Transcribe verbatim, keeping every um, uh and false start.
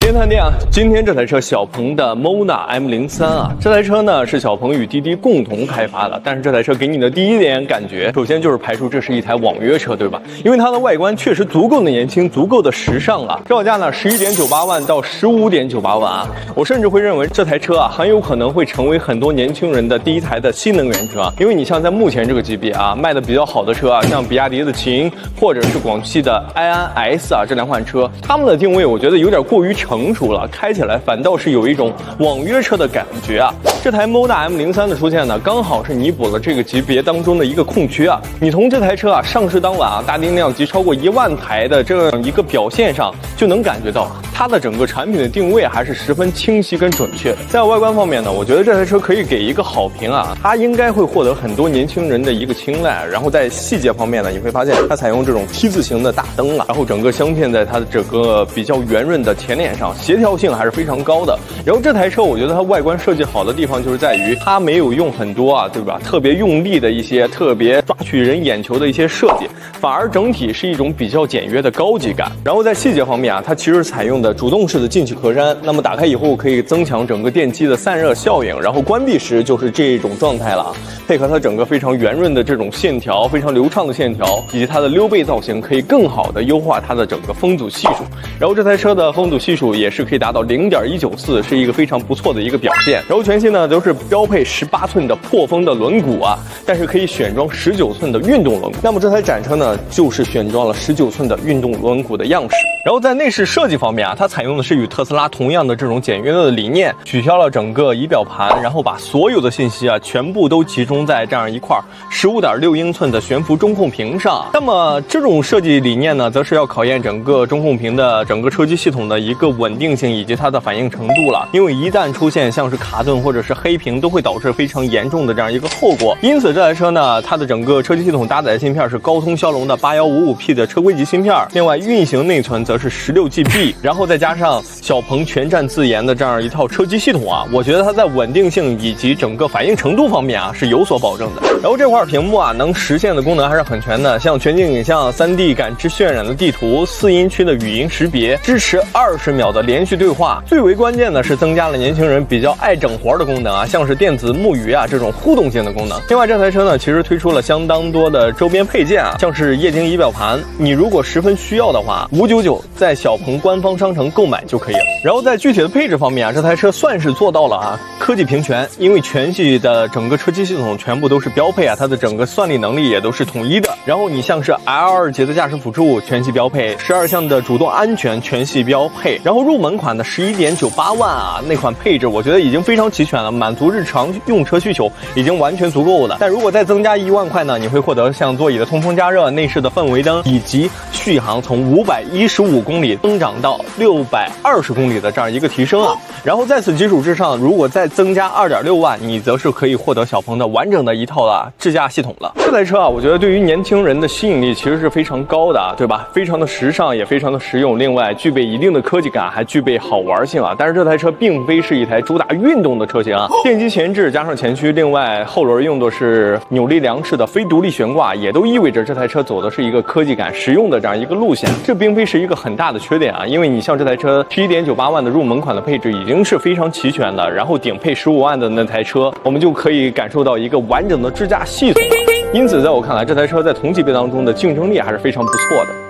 天探店啊，今天这台车小鹏的 Mona M 零三啊，这台车呢是小鹏与滴滴共同开发的，但是这台车给你的第一点感觉，首先就是排除这是一台网约车，对吧？因为它的外观确实足够的年轻，足够的时尚啊。售价呢十一点九八万到十五点九八万啊，我甚至会认为这台车啊很有可能会成为很多年轻人的第一台的新能源车啊，因为你像在目前这个级别啊，卖的比较好的车啊，像比亚迪的秦或者是广汽的埃安 S 啊这两款车，它们的定位我觉得有点过于成熟了，开起来反倒是有一种网约车的感觉啊。这台 Mona M 零三的出现呢，刚好是弥补了这个级别当中的一个空缺啊。你从这台车啊上市当晚啊，大定量级超过一万台的这样一个表现上，就能感觉到它的整个产品的定位还是十分清晰跟准确的。在外观方面呢，我觉得这台车可以给一个好评啊，它应该会获得很多年轻人的一个青睐。然后在细节方面呢，你会发现它采用这种 T 字形的大灯啊，然后整个镶嵌在它的整个比较圆润的前脸上，协调性还是非常高的。然后这台车我觉得它外观设计好的地方就是在于它没有用很多啊，对吧？特别用力的一些特别抓取人眼球的一些设计，反而整体是一种比较简约的高级感。然后在细节方面啊，它其实采用的主动式的进气格栅，那么打开以后可以增强整个电机的散热效应，然后关闭时就是这种状态了啊。配合它整个非常圆润的这种线条，非常流畅的线条，以及它的溜背造型，可以更好的优化它的整个风阻系数。然后这台车的风阻系数也是可以达到零点一九四，是一个非常不错的一个表现。然后全系呢都是标配十八寸的破风的轮毂啊，但是可以选装十九寸的运动轮毂。那么这台展车呢，就是选装了十九寸的运动轮毂的样式。然后在内饰设计方面啊，它采用的是与特斯拉同样的这种简约的理念，取消了整个仪表盘，然后把所有的信息啊全部都集中在这样一块十五点六英寸的悬浮中控屏上。那么这种设计理念呢，则是要考验整个中控屏的整个车机系统的一个稳定性以及它的反应程度了。因为一旦出现像是卡顿或者是黑屏，都会导致非常严重的这样一个后果。因此这台车呢，它的整个车机系统搭载的芯片是高通骁龙的八一五五 P 的车规级芯片，另外运行内存则是十六 G B， 然后再加上小鹏全站自研的这样一套车机系统啊，我觉得它在稳定性以及整个反应程度方面啊是有所保证的。然后这块屏幕啊，能实现的功能还是很全的，像全景影像、三 D 感知渲染的地图、四音区的语音识别，支持二十秒的连续对话。最为关键的是增加了年轻人比较爱整活的功能啊，像是电子木鱼啊这种互动性的功能。另外这台车呢，其实推出了相当多的周边配件啊，像是液晶仪表盘，你如果十分需要的话，五九九在小鹏官方商城购买就可以了。然后在具体的配置方面啊，这台车算是做到了啊科技平权，因为全系的整个车机系统全部都是标配啊，它的整个算力能力也都是统一的。然后你像是 L 二 级的驾驶辅助全系标配，十二项的主动安全全系标配。然后入门款的十一点九八万啊，那款配置我觉得已经非常齐全了，满足日常用车需求已经完全足够的。但如果再增加一万块呢，你会获得像座椅的通风加热、内饰的氛围灯，以及续航从五百一十五公里增长到六百二十公里的这样一个提升啊。然后在此基础之上，如果再增加二点六万，你则是可以获得小鹏的完整的一套的智驾系统了。这台车啊，我觉得对于年轻人的吸引力其实是非常高的啊，对吧？非常的时尚，也非常的实用，另外具备一定的科技感，还具备好玩性啊。但是这台车并非是一台主打运动的车型啊，电机前置加上前驱，另外后轮用的是扭力梁式的非独立悬挂，也都意味着这台车走的是一个科技感实用的这样一个路线。这并非是一个很大的缺点啊，因为你像这台车十一点九八万的入门款的配置已经是非常齐全的，然后顶配十五万的那台车，我们就可以感受到一个完整的智驾系统了。因此在我看来，这台车在同级别当中的竞争力还是非常不错的。